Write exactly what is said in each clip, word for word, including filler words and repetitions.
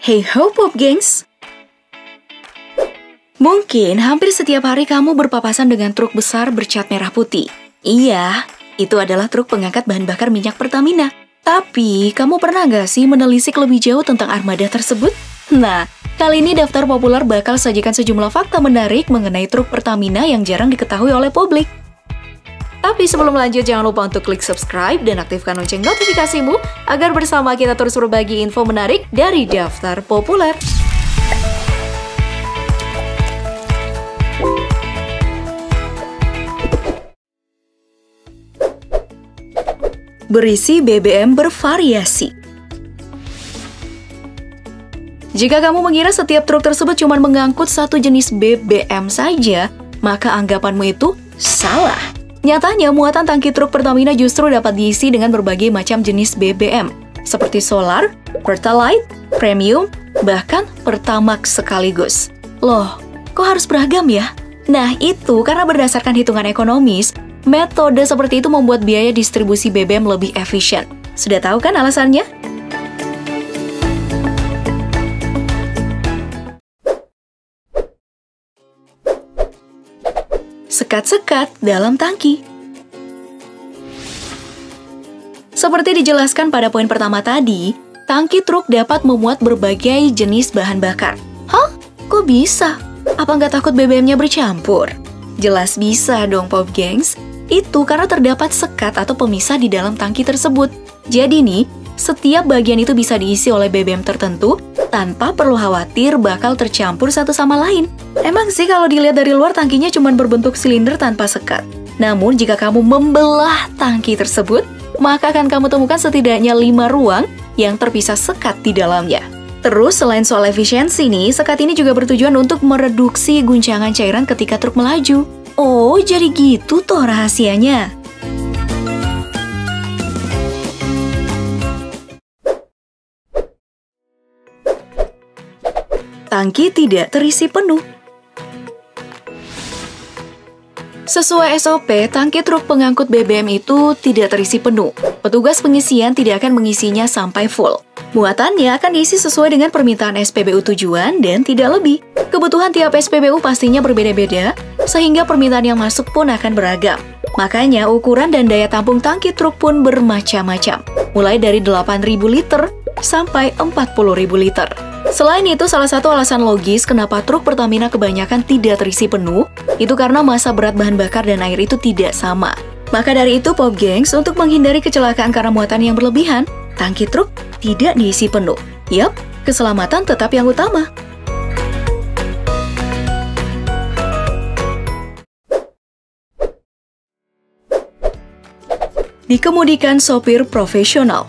Hey ho Pop Gengs! Mungkin hampir setiap hari kamu berpapasan dengan truk besar bercat merah putih. Iya, itu adalah truk pengangkat bahan bakar minyak Pertamina. Tapi, kamu pernah nggak sih menelisik lebih jauh tentang armada tersebut? Nah, kali ini Daftar Populer bakal sajikan sejumlah fakta menarik mengenai truk Pertamina yang jarang diketahui oleh publik. Tapi sebelum lanjut, jangan lupa untuk klik subscribe dan aktifkan lonceng notifikasimu agar bersama kita terus berbagi info menarik dari Daftar Populer. Berisi B B M bervariasi. Jika kamu mengira setiap truk tersebut cuma mengangkut satu jenis B B M saja, maka anggapanmu itu salah. Nyatanya, muatan tangki truk Pertamina justru dapat diisi dengan berbagai macam jenis B B M, seperti solar, pertalite, premium, bahkan pertamax sekaligus. Loh, kok harus beragam ya? Nah, itu karena berdasarkan hitungan ekonomis, metode seperti itu membuat biaya distribusi B B M lebih efisien. Sudah tahu kan alasannya? Sekat-sekat dalam tangki. Seperti dijelaskan pada poin pertama tadi, tangki truk dapat memuat berbagai jenis bahan bakar. Hah? Kok bisa? Apa nggak takut B B M-nya bercampur? Jelas bisa dong, Pop Gengs. Itu karena terdapat sekat atau pemisah di dalam tangki tersebut. Jadi nih, setiap bagian itu bisa diisi oleh B B M tertentu tanpa perlu khawatir bakal tercampur satu sama lain. Emang sih kalau dilihat dari luar tangkinya cuma berbentuk silinder tanpa sekat. Namun jika kamu membelah tangki tersebut, maka akan kamu temukan setidaknya lima ruang yang terpisah sekat di dalamnya. Terus selain soal efisiensi nih, sekat ini juga bertujuan untuk mereduksi guncangan cairan ketika truk melaju. Oh, jadi gitu toh rahasianya. Tangki tidak terisi penuh. Sesuai S O P, tangki truk pengangkut B B M itu tidak terisi penuh. Petugas pengisian tidak akan mengisinya sampai full. Muatannya akan diisi sesuai dengan permintaan S P B U tujuan dan tidak lebih. Kebutuhan tiap S P B U pastinya berbeda-beda, sehingga permintaan yang masuk pun akan beragam. Makanya ukuran dan daya tampung tangki truk pun bermacam-macam, mulai dari delapan ribu liter sampai empat puluh ribu liter. Selain itu, salah satu alasan logis kenapa truk Pertamina kebanyakan tidak terisi penuh, itu karena massa berat bahan bakar dan air itu tidak sama. Maka dari itu, Pop Gengs, untuk menghindari kecelakaan karena muatan yang berlebihan, tangki truk tidak diisi penuh. Yap, keselamatan tetap yang utama. Dikemudikan sopir profesional.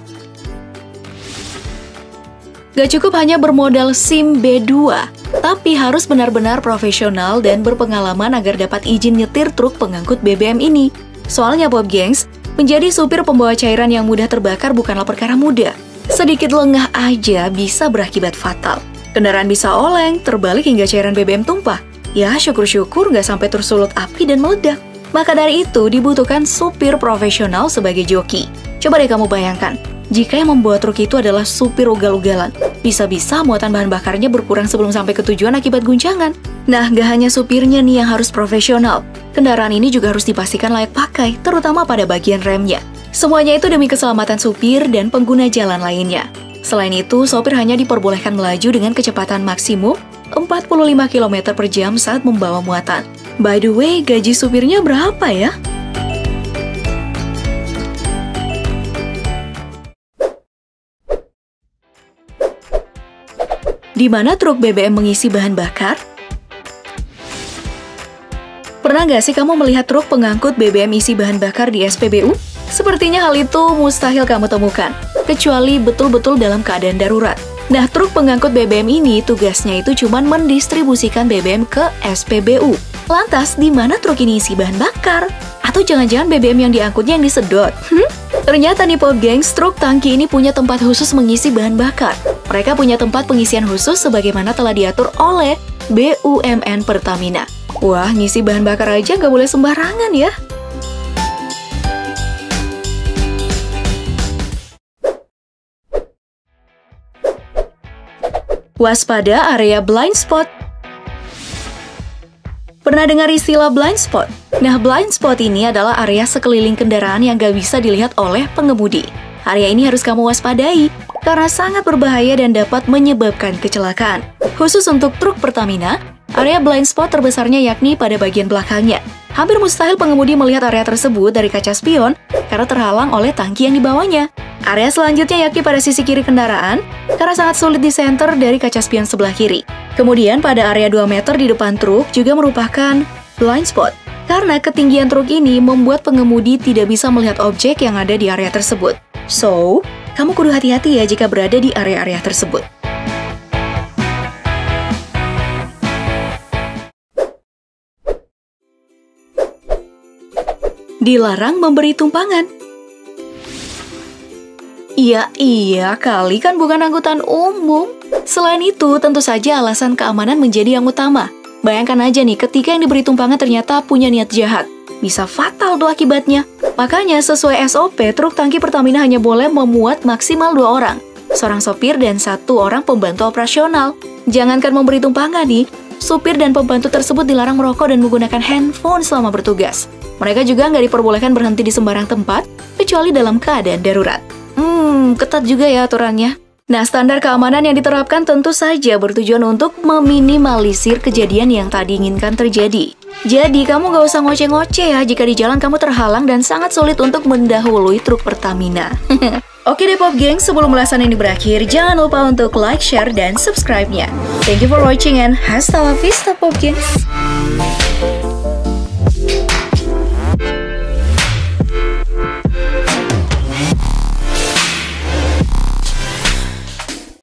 Gak cukup hanya bermodal SIM B dua, tapi harus benar-benar profesional dan berpengalaman agar dapat izin nyetir truk pengangkut B B M ini. Soalnya Pop Gengs, menjadi supir pembawa cairan yang mudah terbakar bukanlah perkara mudah. Sedikit lengah aja bisa berakibat fatal. Kendaraan bisa oleng, terbalik hingga cairan B B M tumpah. Ya, syukur-syukur nggak sampai tersulut api dan meledak. Maka dari itu dibutuhkan supir profesional sebagai joki. Coba deh kamu bayangkan, jika yang membawa truk itu adalah supir ugal-ugalan, bisa-bisa muatan bahan bakarnya berkurang sebelum sampai ke tujuan akibat guncangan. Nah, gak hanya supirnya nih yang harus profesional, kendaraan ini juga harus dipastikan layak pakai, terutama pada bagian remnya. Semuanya itu demi keselamatan supir dan pengguna jalan lainnya. Selain itu, sopir hanya diperbolehkan melaju dengan kecepatan maksimum empat puluh lima kilometer per jam saat membawa muatan. By the way, gaji supirnya berapa ya? Di mana truk B B M mengisi bahan bakar? Pernah nggak sih kamu melihat truk pengangkut B B M isi bahan bakar di S P B U? Sepertinya hal itu mustahil kamu temukan, kecuali betul-betul dalam keadaan darurat. Nah, truk pengangkut B B M ini tugasnya itu cuma mendistribusikan B B M ke S P B U. Lantas, di mana truk ini isi bahan bakar? Atau jangan-jangan B B M yang diangkutnya yang disedot? Hmm? Ternyata nih Pop Gengs, truk tangki ini punya tempat khusus mengisi bahan bakar. Mereka punya tempat pengisian khusus sebagaimana telah diatur oleh B U M N Pertamina. Wah, ngisi bahan bakar aja nggak boleh sembarangan ya. Waspada area blind spot. Pernah dengar istilah blind spot? Nah, blind spot ini adalah area sekeliling kendaraan yang gak bisa dilihat oleh pengemudi. Area ini harus kamu waspadai, karena sangat berbahaya dan dapat menyebabkan kecelakaan. Khusus untuk truk Pertamina, area blind spot terbesarnya yakni pada bagian belakangnya. Hampir mustahil pengemudi melihat area tersebut dari kaca spion, karena terhalang oleh tangki yang dibawanya. Area selanjutnya yakni pada sisi kiri kendaraan, karena sangat sulit disenter dari kaca spion sebelah kiri. Kemudian pada area dua meter di depan truk juga merupakan blind spot, karena ketinggian truk ini membuat pengemudi tidak bisa melihat objek yang ada di area tersebut. So, kamu kudu hati-hati ya jika berada di area-area tersebut. Dilarang memberi tumpangan. Iya, iya kali kan bukan angkutan umum. Selain itu, tentu saja alasan keamanan menjadi yang utama. Bayangkan aja nih, ketika yang diberi tumpangan ternyata punya niat jahat. Bisa fatal tuh akibatnya. Makanya sesuai S O P, truk tangki Pertamina hanya boleh memuat maksimal dua orang. Seorang sopir dan satu orang pembantu operasional. Jangankan memberi tumpangan nih, supir dan pembantu tersebut dilarang merokok dan menggunakan handphone selama bertugas. Mereka juga nggak diperbolehkan berhenti di sembarang tempat, kecuali dalam keadaan darurat. Hmm, ketat juga ya aturannya. Nah, standar keamanan yang diterapkan tentu saja bertujuan untuk meminimalisir kejadian yang tak diinginkan terjadi. Jadi, kamu nggak usah ngoceh-ngoceh ya jika di jalan kamu terhalang dan sangat sulit untuk mendahului truk Pertamina. Oke deh Pop Gengs, sebelum ulasan ini berakhir, jangan lupa untuk like, share, dan subscribe-nya. Thank you for watching and hasta la vista Pop Gengs.